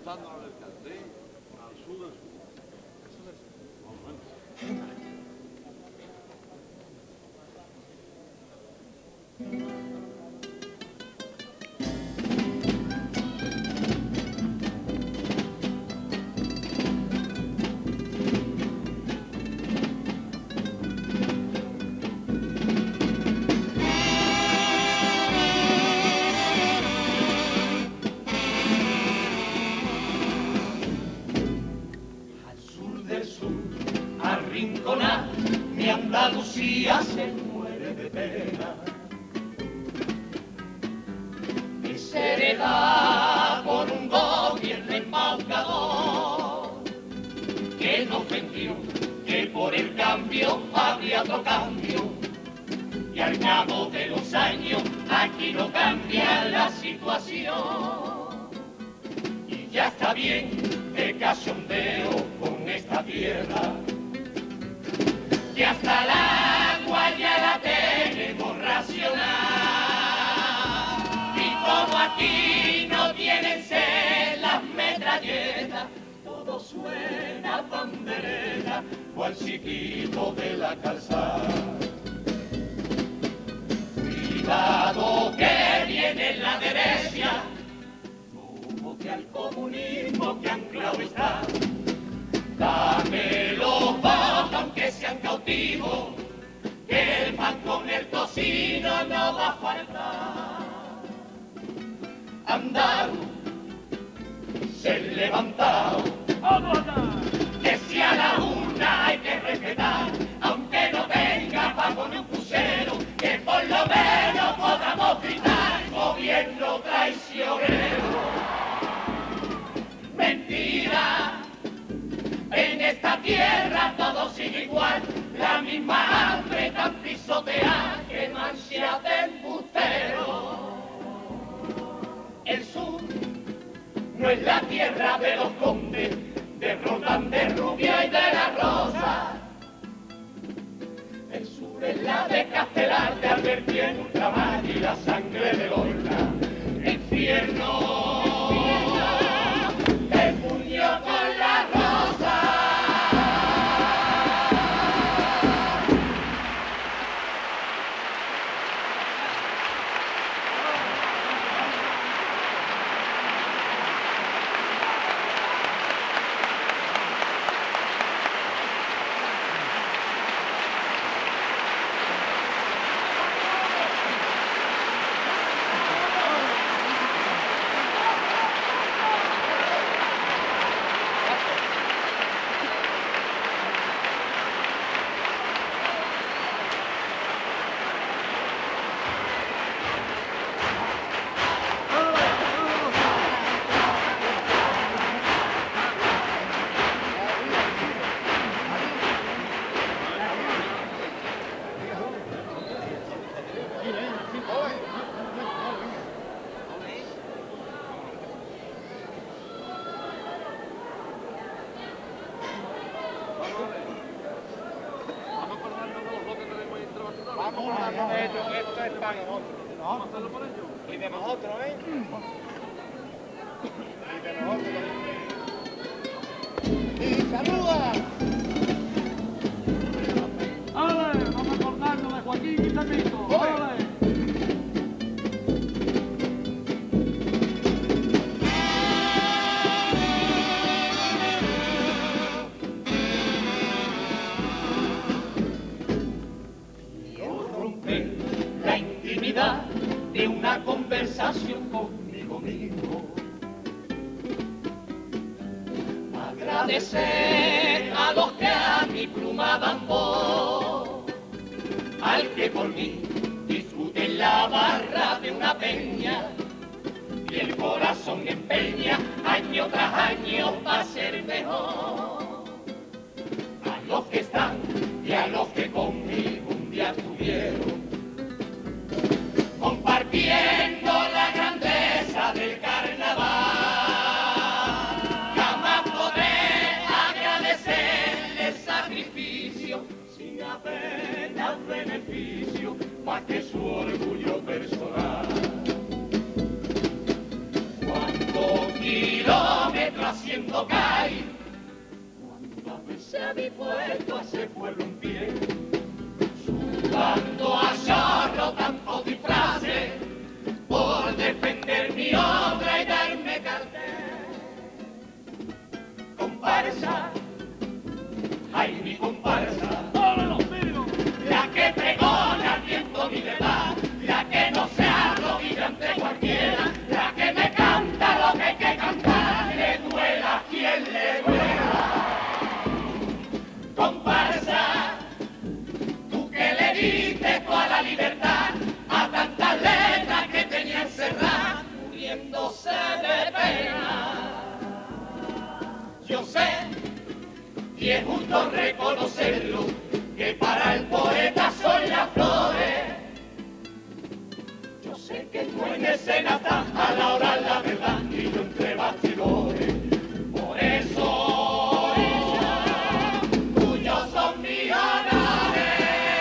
pasando al alcance, al sur del sur. Más o menos. Mi Andalucía se muere de pena. Y se hereda por un gobierno embaucador que nos vendió que por el cambio habría otro cambio. Y al cabo de los años aquí no cambia la situación. Y ya está bien de cachondeo con esta tierra, que hasta el agua ya la tenemos racional. Y como aquí no tienen sed las metralletas, todo suena a pandereta o al chiquito de la calzada. Cuidado que viene la derecha, como que al comunismo que anclado está. Dame los votos aunque sean cautivos, que el pan con el tocino no va a faltar. Andar, ser levantado, que si a la una hay que respetar, aunque no tenga pago ni un crucero, que por lo menos podamos gritar gobierno traicionero. Mentira. En esta tierra todo sigue igual, la misma hambre tan pisoteada que mancha de embustero. El sur no es la tierra de los condes, de Roldán, de Rubia y de la Rosa. El sur es la de Castelar, de Alberti en Ultramar y la sangre de Lorca. Infierno, el puño con la rosa. Esto es para nosotros. Vamos a hacerlo por ellos. Y de nosotros, ¿eh? Y de nosotros. ¡Y saluda! ¡Ale! Vamos a acordarnos de Joaquín y Pepito. ¡Ale! De una conversación conmigo mismo, agradecer a los que a mi pluma dan voz, al que por mí discute en la barra de una peña y el corazón empeña año tras año para ser mejor, a los que están y a los que conmigo un día estuvieron compartiendo la grandeza del carnaval. Jamás podré agradecerle el sacrificio sin apenas beneficio, más que su orgullo personal. Cuántos kilómetros metros haciendo caer. Cuántas veces a mi puerto a ese pueblo en pie, sudando a chorro tantos disfraces, por defender mi obra y darme cartel. Comparsa, ay mi comparsa, la que pregona al viento mi verdad, la que no se arrodilla ante cualquiera, la que me canta lo que hay que cantar, le duela a quien le duela. Comparsa, tú que le diste toda la libertad a tantas letras que tenía encerradas, muriéndose de pena. Yo sé, y es justo reconocerlo, que para el poeta son las flores. Yo sé que tú en escena estás a la hora la verdad y yo entre bastidores. Por eso, tuyos son mis honores.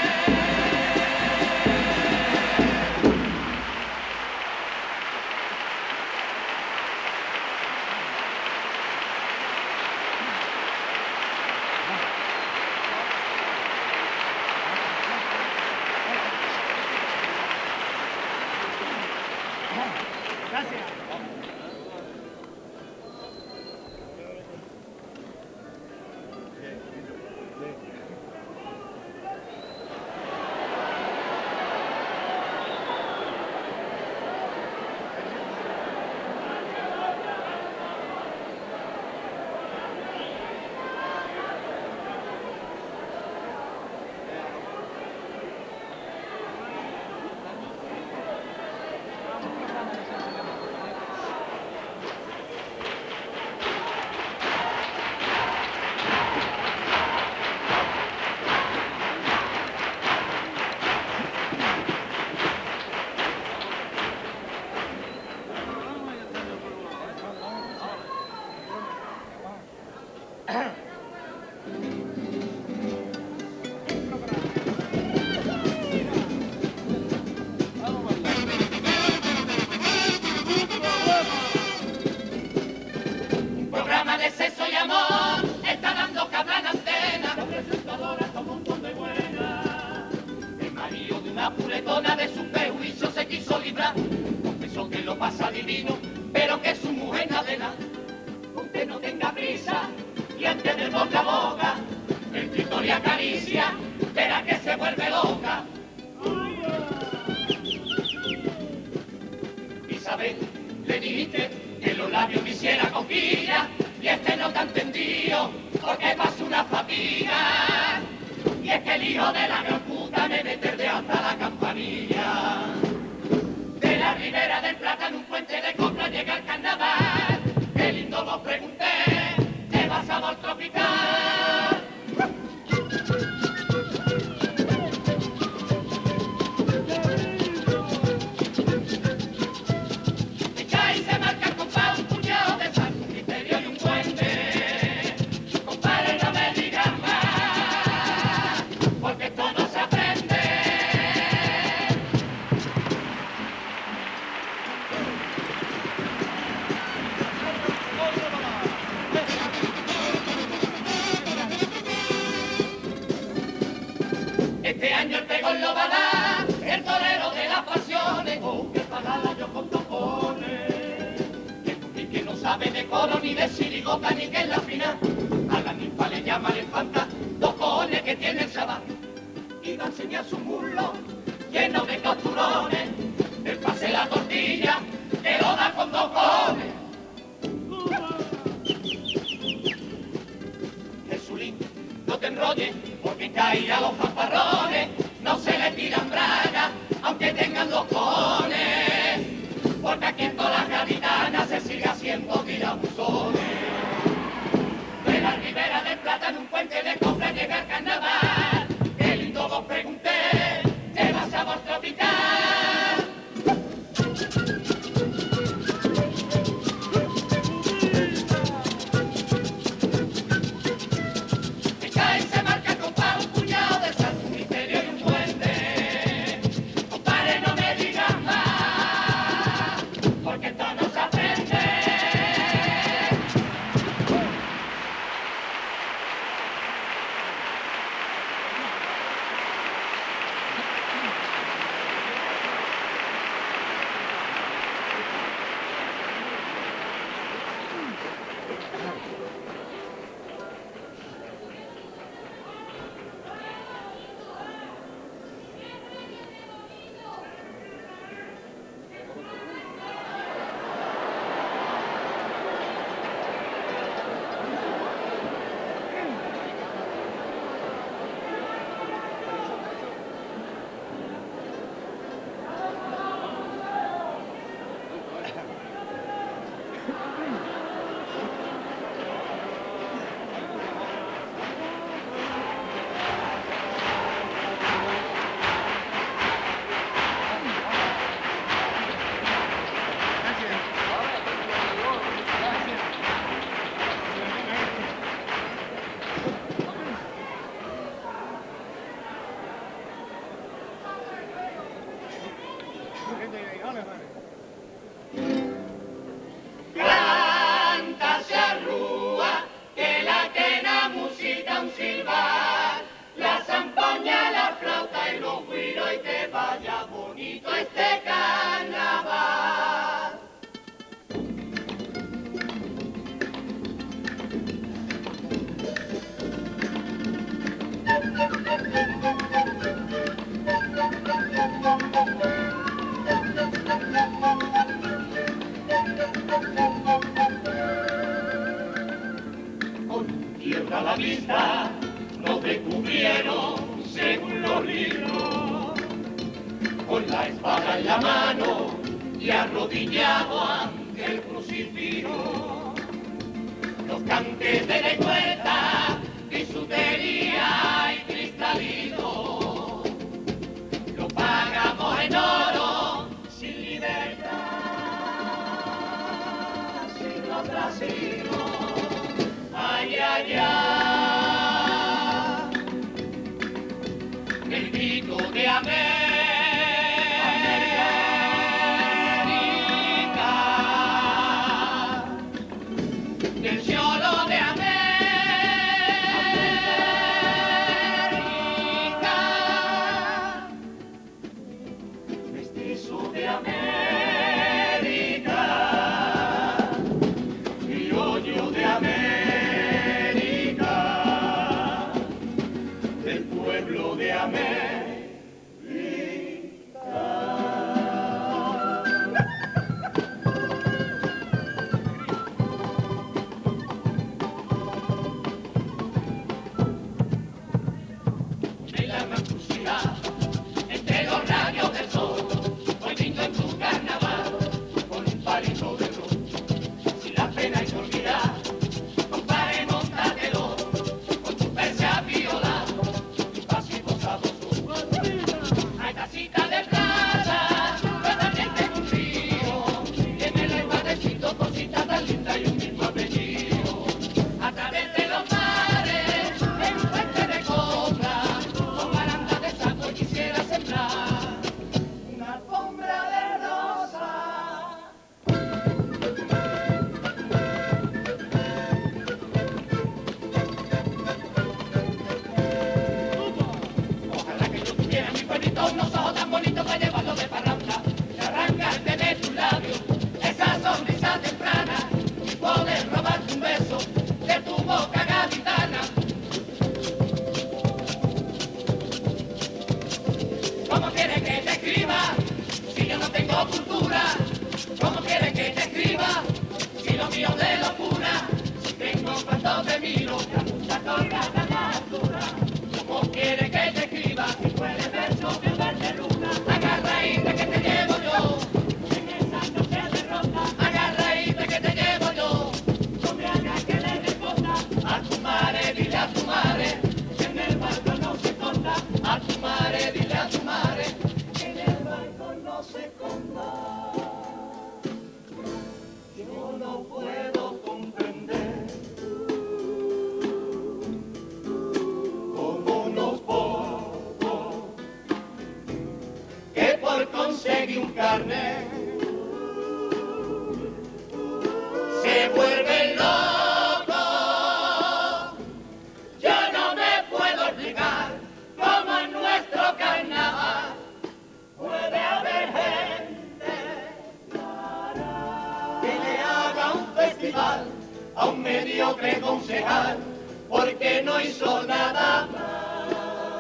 Un programa de sexo y amor está dando que hablar en antena. La presentadora está un montón de buena. El marido de una puletona de su prejuicio se quiso librar. Confesó que lo pasa divino, pero que su mujer nada. Usted no tenga prisa y antes del boca a boca, el escritor y acaricia, verá que se vuelve loca. Isabel, le dijiste que los labios me hiciera coquilla y este no te ha entendido porque pasa una fatiga. Y es que el hijo de la gran puta me mete de hasta la campanilla. De la ribera del Plata en un puente de copla llega el carnaval. Qué lindo vos pregunté, te vas a vol tropical. Y se marca el compás, un puñado de sal, un misterio y un puente. Compadre, no me digas más, porque esto no se aprende. Este año el pegón lo va a dar, el torero de las pasiones. Oh, que pagada yo con tocones. Que no sabe de coro, ni de sirigota, ni que es la final. A la ninfa le llama la infanta, dos cojones que tiene el chaval. Y va a enseñar su muslo lleno de costurones. El pase la tortilla, que lo da con dos cojones. Jesulín, no te enrolles, porque cae a los fanfarrones. No se le tiran bragas, aunque tengan dos cojones. Porque aquí en todas las gaditanas se sigue haciendo tirabuzones. De la ribera del Plata en un puente de copla llega el carnaval. Qué lindo vos pregunté, te vas a vol tropical. Me cae y se marca el compás, un puñado de sal, un misterio y un puente. Compadre, no me digas más, porque esto no se aprende. a la vista nos descubrieron según los libros, con la espada en la mano y arrodillado ante el crucifijo. Los cantes de lengüeta, bisutería y cristalino, lo pagamos en oro, sin libertad, siglo tras siglo. Ay, ay, ay, el grito de América, del cielo de América, mestizo de América, criollo de América, del pueblo de América. En la encrucijada, entre los rayos del sol, hoy brindo en tu carnaval, con un palito de ron. Si la pena es olvidar, compadre, móntatelo, con tu persia viola, y pasito sabroso. Hay tacitas de plata, yo también tengo un río, que me le va de chito, cosita tan linda y un mismo apellido. A través de los mares, en un puente de copla, con barandas de saco quisiera sembrar una alfombra de rosa. Ojalá que yo tuviera mi pueblito unos ojos tan bonitos para llevarlo de parranda, y arrancarte de tus labios esa sonrisa temprana, y poder robarte un beso de tu boca gaditana. ¿Cómo quieres que te escriba si yo no tengo cultura? ¿Cómo quieres que te escriba si lo mío de locura? Si tengo cuanto te miro, la mucha colgada en la altura. ¿Cómo quieres que te escriba si puedes verso que verde luna? Agarradita que te llevo yo en esa noche de rosa. Agarradita que te llevo yo, no me hagas que le dé cosa. A tu madre, dile a tu madre, que en el barco no se corta. A tu madre, dile a tu madre, que en el barco no se corta. Yo no puedo comprender cómo unos pocos que por conseguir un carnet se vuelven locos. Yo no me puedo explicar cómo en nuestro carnaval puede haber gente que le haga un festival a un mediocre concejal porque no hizo nada más.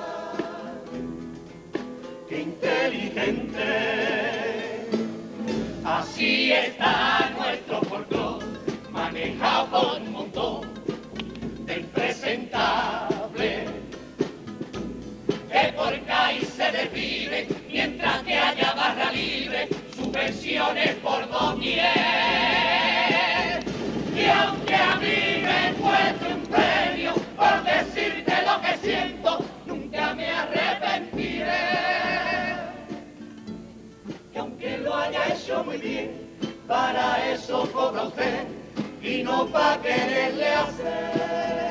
¡Qué inteligente! Así está nuestro folclore, manejado por un montón de impresentables que por caí se desviven mientras que haya barra libre, subvenciones por doquier. Y aunque a mí me encuentre un premio por decirte lo que siento, nunca me arrepentiré. Y aunque lo haya hecho muy bien, para eso cobra usted y no para quererle hacer.